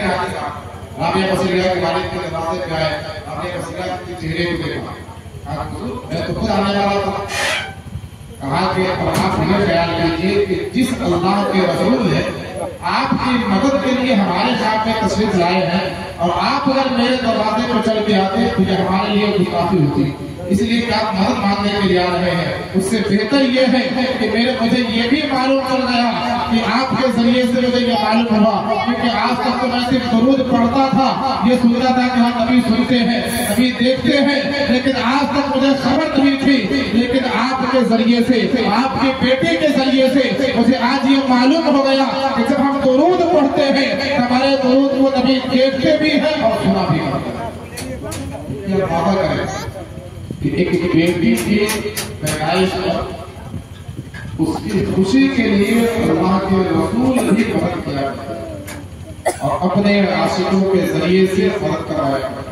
हाजी साहब राबिया बसीरिया के वालिद के दरवाजे पे आए, राबिया बसीरिया के चेहरे को देखा, कहा मैं तो खुद आने वाला था। कहा कि आप ये ख्याल कीजिए कि जिस अल्लाह के रसूल है आपकी मदद के लिए हमारे साथ में तशरीफ लाए हैं, और आप अगर मेरे दरवाजे पर चल के आते तो ये हमारे लिए गुस्ताखी होती, इसलिए कि आप मदद मांगने के लिए आ रहे हैं। उससे बेहतर ये है कि मुझे ये भी मालूम चल गया कि आपके जरिए से मुझे ये मालूम हुआ, क्योंकि आज तक तो मैं सिर्फ दरूद पढ़ता था, ये सुनता था कि हाँ नबी सुनते हैं, नबी देखते हैं, लेकिन आज तक मुझे खबर नहीं थी। लेकिन आपके जरिए से, आपके बेटे के जरिए से मुझे आज ये मालूम हो गया कि जब हम दरूद पढ़ते हैं हमारे दरूद को नबी देखते भी है और सुना भी है। ये वादा करें कि एक बेटी की पैदाइश पर उसकी खुशी के लिए अल्लाह के रसूल ही मदद किया और अपने आशिकों के जरिए से मदद करवाया।